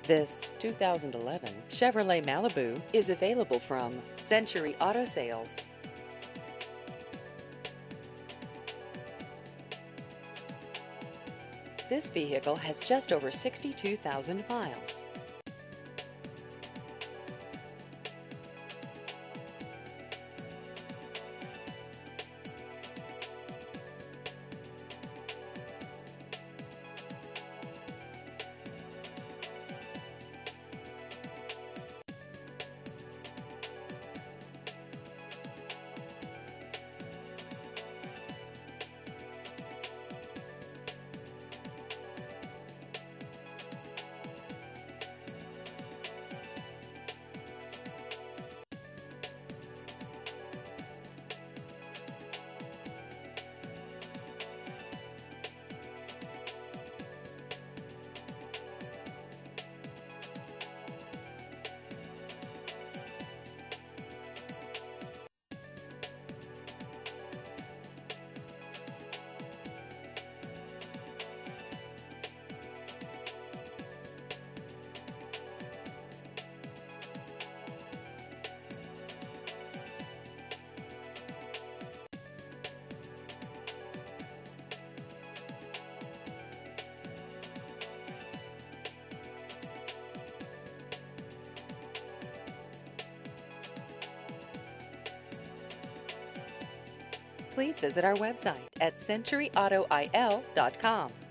This 2011 Chevrolet Malibu is available from Century Auto Sales. This vehicle has just over 62,000 miles. Please visit our website at centuryautoil.com.